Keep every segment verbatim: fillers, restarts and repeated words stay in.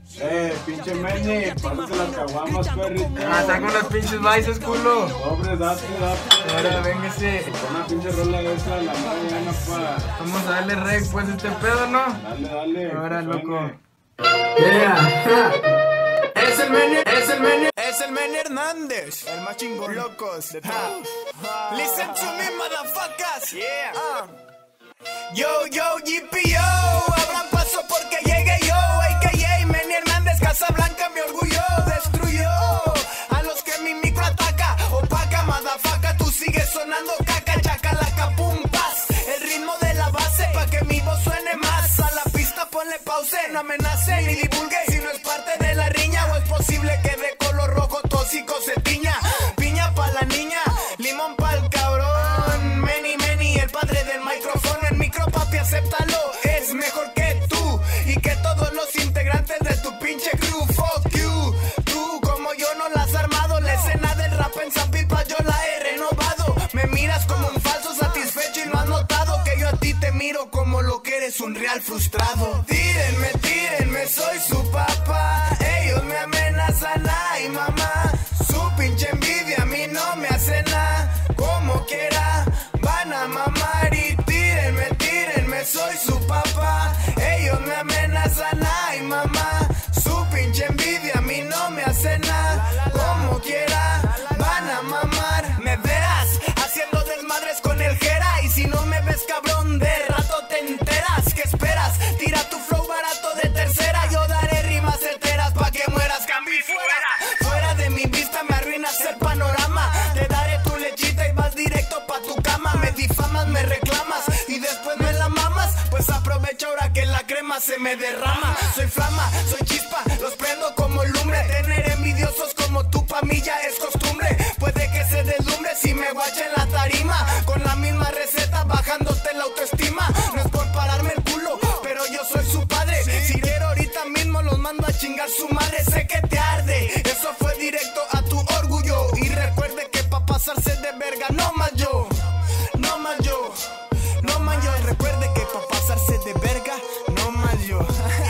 Eh, pinche Meni, pásate las caguamas, perrito. Ah, saca unos pinches vices, culo. Hombre, date, date. Ahora, véngase. Con una pinche rola de esa, la mañana, pa. Vamos a darle rec, pues, este pedo, ¿no? Dale, dale. Ahora, loco. Yeah. Es el Meni, es el Meni, es el Meni Hernández, el más chingón, locos de todos. Listen to me, motherfuckers. Yeah. Uh. Yo, yo, G P O, abran paso porque llegue yo, A K A Meni Hernández, Casablanca, mi orgullo destruyó a los que mi micro ataca, opaca, motherfucker, tú sigues sonando caca, chacalaca, pum, paz, el ritmo de la base, pa' que mi voz suene más, a la pista ponle pause, no amenace ni divulgue, si no es parte de la riña, o es posible que de color rojo tóxico se tiña, piña pa' la niña, limón pa'l cabrón, Meni, Meni, el padre del micrófono, el micro papi, acéptalo, es mejor que tú, y que todos los integrantes de tu pinche crew, fuck you, tú como yo no la has armado, la escena del rap en Zapipa yo la he renovado, me miras como un falso satisfecho y no has notado que yo a ti te miro como lo que eres, un real frustrado. Tírenme, tírenme, soy su papá, ellos me amenazan, ay mamá, su pinche envidia a mí no me hace nada, como quiera van a mamar y tírenme, tírenme, soy su papá, ellos me amenazan, ay mamá, su pinche envidia a mí no me hace nada, como quiera van a mamar, me verás haciendo desmadres con el jera, y si no me ves cabrón de rato te enteras, ¿qué esperas? Tira tu flow barato de tercera, yo daré rimas certeras pa' que mueras, cambi fuera, fuera de mi vista me arruinas el panorama, te daré tu lechita y vas directo pa' tu cama, me difamas, me reclamas y después me la mamas, pues aprovecha ahora que la crema se me derrama, soy flama, soy chispa, los prendo como lumbre, tener envidiosos como tú pa' mí ya es costumbre, puede que se deslumbre si me guache en la tarima, con la misma receta bajándote la autoestima, no es por pararme el culo, pero yo soy su padre, si quiero ahorita mismo los mando a chingar su madre, sé que te arde, eso fue directo a tu orgullo, y recuerde que pa' pasarse de verga no más yo, no más yo, no más yo, recuerde que pa' pasarse de verga no más yo,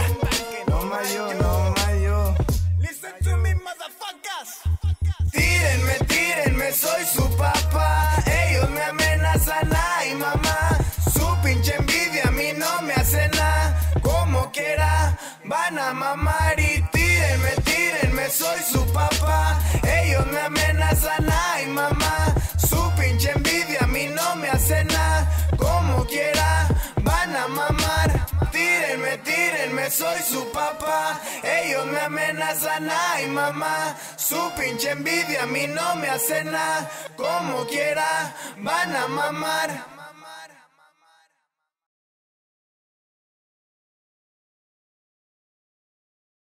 no más yo, no más yo. Listen to me, motherfuckers. Tírenme, tírenme, soy su papá, ellos me amenazan, ay mamá, su pinche envidia a mí no me hace nada, como quiera van a mamar y tírenme, tírenme, soy su papá, ellos me amenazan, ay mamá, su pinche envidia a mí no me hace nada, como quiera van a mamar, tírenme, tírenme, soy su papá, ellos me amenazan, ay mamá, su pinche envidia a mí no me hace nada, como quiera van a mamar.